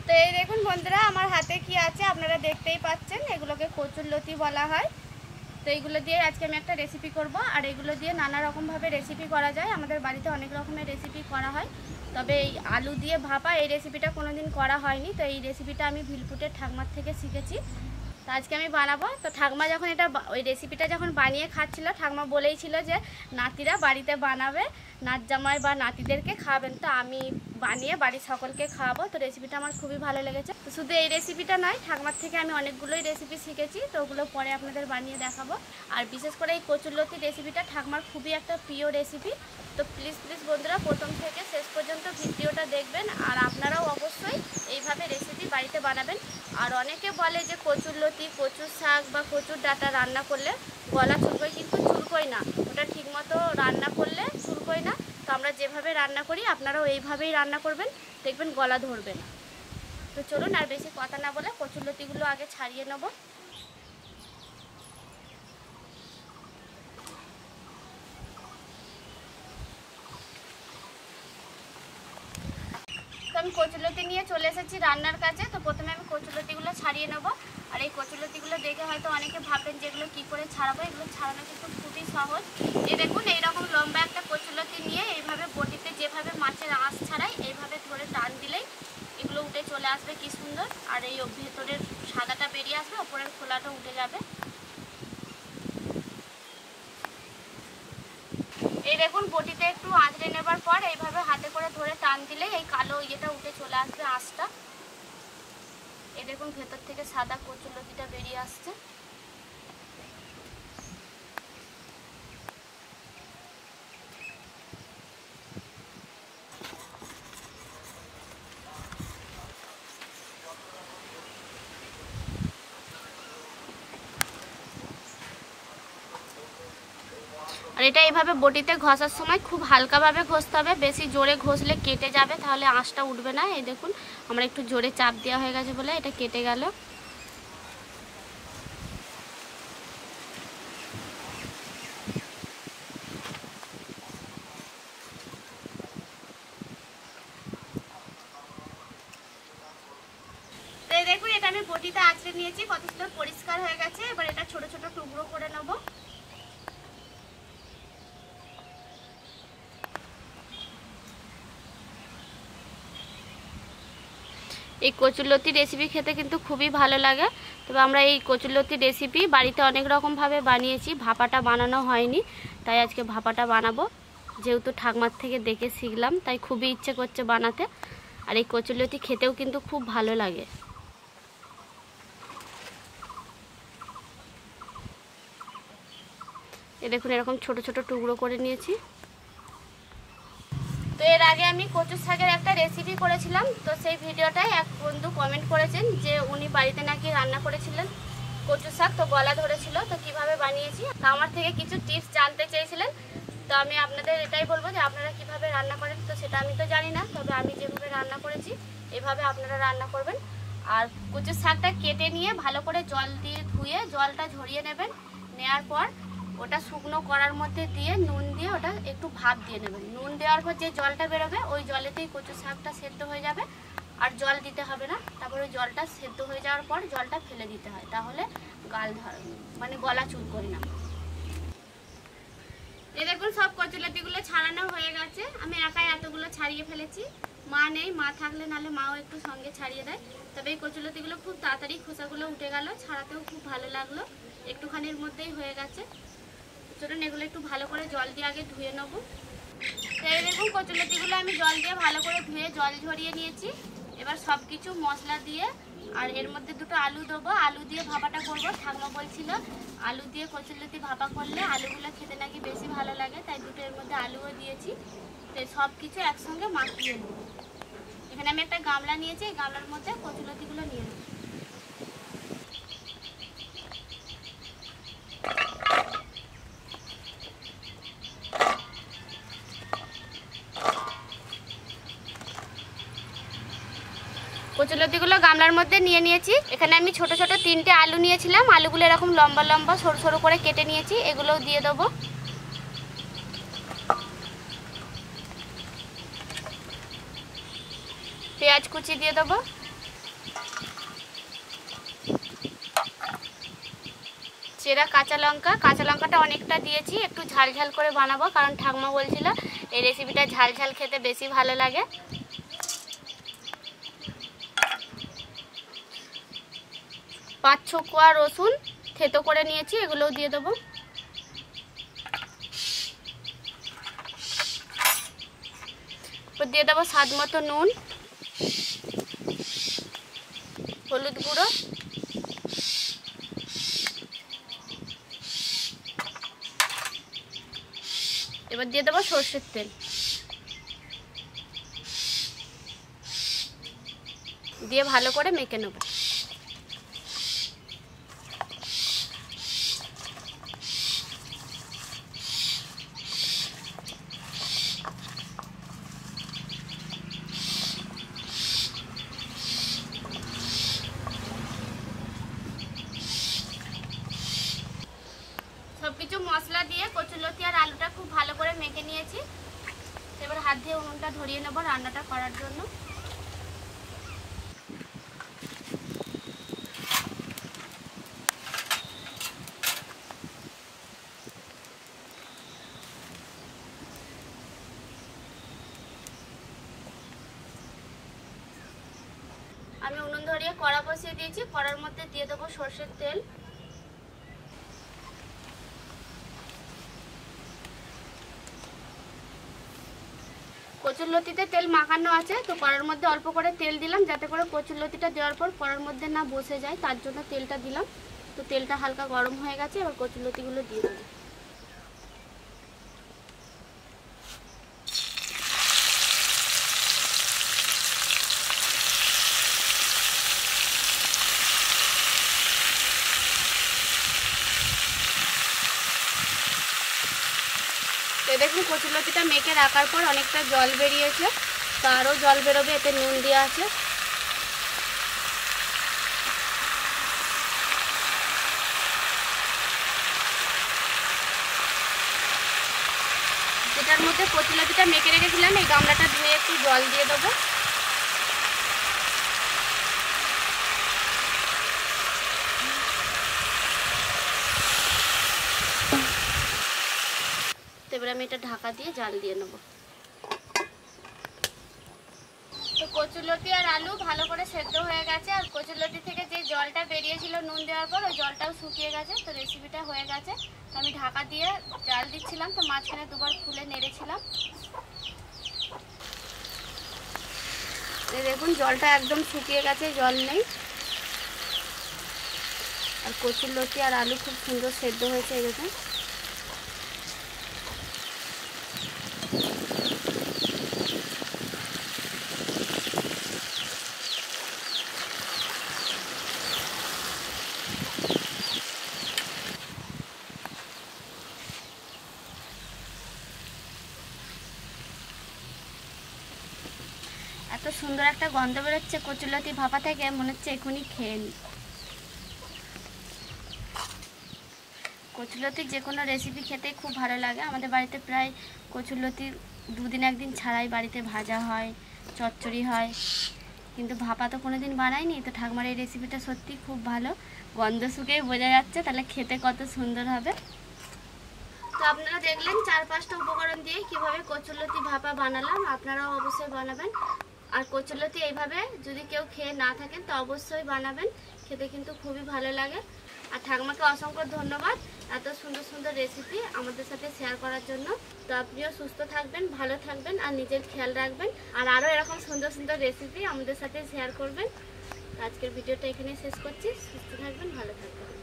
তো এই দেখুন বন্ধুরা, আমার হাতে কি আছে আপনারা দেখতেই পাচ্ছেন। এগুলোকে কচুরলতি বলা হয়। তো এইগুলো দিয়ে আজকে আমি একটা রেসিপি করব। আর এগুলো দিয়ে নানা রকমভাবে রেসিপি করা যায়। আমাদের বাড়িতে অনেক রকমের রেসিপি করা হয়, তবে এই আলু দিয়ে ভাপা এই রেসিপিটা কোনোদিন করা হয়নি। তো এই রেসিপিটা আমি ভিলপুটের ঠাকমার থেকে শিখেছি। তো আজকে আমি বানাবো। তো ঠাকমা যখন ওই রেসিপিটা যখন বানিয়ে খাচ্ছিল, ঠাকমা বলেই ছিল যে নাতিরা বাড়িতে বানাবে, নাত জামাই বা নাতিদেরকে খাওয়াবেন। তো আমি বানিয়ে বাড়ির সকলকে খাওয়াবো। তো রেসিপিটা আমার খুবই ভালো লেগেছে। তো শুধু এই রেসিপিটা নয়, ঠাকমার থেকে আমি অনেকগুলোই রেসিপি শিখেছি। তো ওগুলো পরে আপনাদের বানিয়ে দেখাবো। আর বিশেষ করে এই কচুরলতি রেসিপিটা ঠাকমার খুবই একটা প্রিয় রেসিপি। তো প্লিজ বন্ধুরা, প্রথম থেকে শেষ পর্যন্ত ভিডিওটা দেখবেন। আর আপনারাও অবশ্যই এইভাবে রেসিপি বাড়িতে বানাবেন। আর অনেকে বলে যে কচুরলতি, কচুর শাক বা কচুর ডাঁটা রান্না করলে গলা চুলকোয়, কিন্তু চুলকোয় না। ওটা ঠিকমতো রান্না করলে চুলকোয় না। তো আমরা যেভাবে রান্না করি আপনারাও এইভাবেই রান্না করবেন, দেখবেন গলা ধরবে না। তো চলুন আর বেশি কথা না বলে কচুরলতিগুলো আগে ছাড়িয়ে নেব। তো আমি কচুরলতি নিয়ে চলে এসেছি রান্নার কাছে। তো প্রথমে আমি কচুরলতিগুলো ছাড়িয়ে নেব। আর এই কচুরলতিগুলো দেখে হয়তো অনেকে ভাববেন যে এগুলো কী করে ছাড়াবো। এগুলো ছাড়ানো কিন্তু খুবই সহজ। এই দেখুন, এইরকম লম্বা একটা কচুরলতি নিয়ে এইভাবে বটিতে যেভাবে মাছের আঁশ ছাড়াই এইভাবে ধরে টান দিলেই এগুলো উঠে চলে আসবে, কি সুন্দর। আর এই ভেতরের সাদাটা বেরিয়ে আসবে, ওপরের খোলাটা উঠে যাবে। এই দেখুন, বটিতে একটু আঁচড়ে নেবার পর এইভাবে হাতে করে ধরে টান দিলেই এই কালো ইয়েটা উঠে চলে আসবে, আঁশটা। এই দেখুন, ভেতর থেকে সাদা কচুরলতিটা বেরিয়ে আসছে। আর এটা এইভাবে বটিতে ঘষার সময় খুব হালকাভাবে ঘষতে হবে। বেশি জোরে ঘষলে কেটে যাবে, তাহলে আঁশটা উঠবে না। এই দেখুন, আমরা একটু জোরে চাপ দেওয়া হয়ে গেছে বলে এটা কেটে গেল। দেখুন, এটা আমি বটিতে আঁচড়ে নিয়েছি, কত সুন্দর পরিষ্কার হয়ে গেছে। এবার এটা ছোট ছোট টুকরো করে নেব। এই কচুরলতি রেসিপি খেতে কিন্তু খুবই ভালো লাগে। তবে আমরা এই কচুরলতি রেসিপি বাড়িতে অনেক রকমভাবে বানিয়েছি, ভাপাটা বানানো হয়নি। তাই আজকে ভাপাটা বানাবো। যেহেতু ঠাকমার থেকে দেখে শিখলাম, তাই খুবই ইচ্ছে করছে বানাতে। আর এই কচুরলতি খেতেও কিন্তু খুব ভালো লাগে। এই দেখুন, এরকম ছোট ছোট টুকরো করে নিয়েছি। তো এর আগে আমি কচুর শাকের একটা রেসিপি করেছিলাম। তো সেই ভিডিওটায় এক বন্ধু কমেন্ট করেছেন যে উনি বাড়িতে নাকি রান্না করেছিলেন কচুর শাক, তো গলা ধরেছিল। তো কিভাবে বানিয়েছি, তো আমার থেকে কিছু টিপস জানতে চেয়েছিলেন। তো আমি আপনাদের এটাই বলবো যে আপনারা কিভাবে রান্না করেন। তো সেটা আমি তো জানি না, তবে আমি যেভাবে রান্না করেছি এভাবে আপনারা রান্না করবেন। আর কচুর শাকটা কেটে নিয়ে ভালো করে জল দিয়ে ধুয়ে জলটা ঝরিয়ে নেবেন। নেওয়ার পর ওটা শুকনো করার মধ্যে দিয়ে নুন দিয়ে ওটা একটু ভাপ দিয়ে নেবেন। নুন দেওয়ার পর যে জলটা বেরোবে ওই জলেতেই কচু শাকটা সেদ্ধ হয়ে যাবে। আর জল দিতে হবে না। তারপরে ওই জলটা সেদ্ধ হয়ে যাওয়ার পর জলটা ফেলে দিতে হয়, তাহলে গলা চুলকোয় না। এই দেখুন, সব কচুরলতিগুলো ছাড়ানো হয়ে গেছে। আমি একাই এতগুলো ছাড়িয়ে ফেলেছি। মা নেই, মা থাকলে নাহলে মাও একটু সঙ্গে ছাড়িয়ে দেয়। তবে এই কচুরলতিগুলো খুব তাড়াতাড়ি খোসাগুলো উঠে গেল, ছাড়াতেও খুব ভালো লাগলো। একটুখানির মধ্যেই হয়ে গেছে। চলুন এগুলো একটু ভালো করে জল দিয়ে আগে ধুয়ে নেব। তো এই দেখুন, কচুরলতিগুলো আমি জল দিয়ে ভালো করে ধুয়ে জল ঝরিয়ে নিয়েছি। এবার সব কিছু মশলা দিয়ে আর এর মধ্যে দুটো আলু দেবো। আলু দিয়ে ভাপাটা করবো। ঠাকুমা বলছিল আলু দিয়ে কচুরলতি ভাপা করলে আলুগুলো খেতে নাকি বেশি ভালো লাগে, তাই দুটো এর মধ্যে আলুও দিয়েছি। তো সব কিছু একসঙ্গে মাখিয়ে নেব। এখানে আমি একটা গামলা নিয়েছি, এই গামলার মধ্যে কচুরলতিগুলো নিয়ে নেব। কচুরলতিগুলো গামলার মধ্যে নিয়ে নিয়েছি। এখানে আমি ছোট ছোট 3টে আলু নিয়েছিলাম। আলুগুলো এরকম লম্বা লম্বা সরু সরু করে কেটে নিয়েছি। এগুলোও দিয়ে দেবো। পেঁয়াজ কুচি দিয়ে দেবো। চেরা কাঁচা লঙ্কাটা অনেকটা দিয়েছি, একটু ঝাল ঝাল করে বানাবো, কারণ ঠাকুমা বলছিল এই রেসিপিটা ঝাল ঝাল খেতে বেশি ভালো লাগে। 5-6 কোয়া রসুন থেতো করে নিয়েছি, এগুলোও দিয়ে দেবো। দিয়ে দেবো স্বাদ মতো নুন, হলুদ গুঁড়ো, এবার দিয়ে দেবো সরষের তেল, দিয়ে ভালো করে মেখে নেব। সবকিছু মশলা দিয়ে কচুরলতি আর আলুটা খুব ভালো করে মেখে নিয়েছি। এবার হাত দিয়ে উনুনটা ধরিয়ে নেব রান্নাটা করার জন্য। আমি উনুন ধরিয়ে কড়া বসিয়ে দিয়েছি, কড়ার মধ্যে দিয়ে দেবো সরষের তেল। কচুরলতিতে তেল মাখানো আছে, তো কড়ার মধ্যে অল্প করে তেল দিলাম, যাতে করে কচুরলতিটা দেওয়ার পর কড়ার মধ্যে না বসে যায়, তার জন্য তেলটা দিলাম। তো তেলটা হালকা গরম হয়ে গেছে, এবার কচুরলতিগুলো দিয়ে দেবো। তো দেখুন কচুরলতিটা মেখে রাখার পর অনেকটা জল বেরিয়েছে, তো আরও জল বেরোবে, এতে নুন দেওয়া আছে। যেটার মধ্যে কচুরলতিটা মেখে রেখেছিলাম এই গামলাটা ধুয়ে একটু জল দিয়ে দেবো। এবার আমি এটা ঢাকা দিয়ে জাল দিয়ে নেব। তো কচুরলতি আর আলু ভালো করে সেদ্ধ হয়ে গেছে, আর কচুরলতি থেকে যে জলটা বেরিয়েছিল নুন দেওয়ার পর ওই জলটাও শুকিয়ে গেছে। তো রেসিপিটা হয়ে গেছে, তো আমি ঢাকা দিয়ে জাল দিচ্ছিলাম, তো মাঝখানে দুবার খুলে নেড়েছিলাম। দেখুন জলটা একদম শুকিয়ে গেছে, জল নেই। আর কচুরলতি আর আলু খুব সুন্দর সেদ্ধ হয়েছে, এই দেখুন। এত সুন্দর একটা গন্ধ বেরোচ্ছে কচুরলতি ভাপা থেকে, মনে হচ্ছে এখনই খেয়ে নিই। কচুরলতির যে কোনো রেসিপি খেতে খুব ভালো লাগে। আমাদের বাড়িতে প্রায় কচুরলতি 2 দিন 1 দিন ছাড়াই বাড়িতে ভাজা হয়, চচ্চড়ি হয়, কিন্তু ভাপা তো কোনো দিন বানাইনি। তো ঠাকুমার এই রেসিপিটা সত্যি খুব ভালো, গন্ধ শুকেই বোঝা যাচ্ছে, তাহলে খেতে কত সুন্দর হবে। তো আপনারা দেখলেন 4-5টা উপকরণ দিয়ে কিভাবে কচুরলতি ভাপা বানালাম, আপনারাও অবশ্যই বানাবেন। আর কচুরলতি এইভাবে যদি কেউ খেয়ে না থাকেন তো অবশ্যই বানাবেন, খেতে কিন্তু খুবই ভালো লাগে। আর ঠাকুমাকে অসংখ্য ধন্যবাদ এত সুন্দর সুন্দর রেসিপি আমাদের সাথে শেয়ার করার জন্য। তো আপনিও সুস্থ থাকবেন, ভালো থাকবেন, আর নিজের খেয়াল রাখবেন, আর আরও এরকম সুন্দর সুন্দর রেসিপি আমাদের সাথে শেয়ার করবেন। আজকের ভিডিওটা এখানে শেষ করছি। সুস্থ থাকবেন, ভালো থাকবেন।